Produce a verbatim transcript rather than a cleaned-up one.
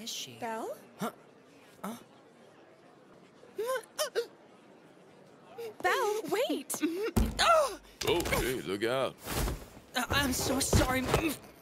is she? Belle? Huh? Huh? Belle, wait! Oh, hey, look out. I I'm so sorry.